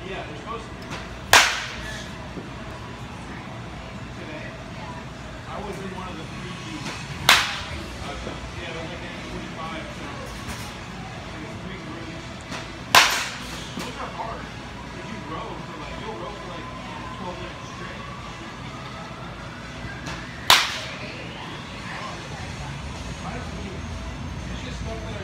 Yeah, they're supposed to be. Today, I was in one of the 3Gs. Yeah, it was like 45, so it was 3 groups. Those are hard, because you'll row for like 12 minutes straight. It's just stuff that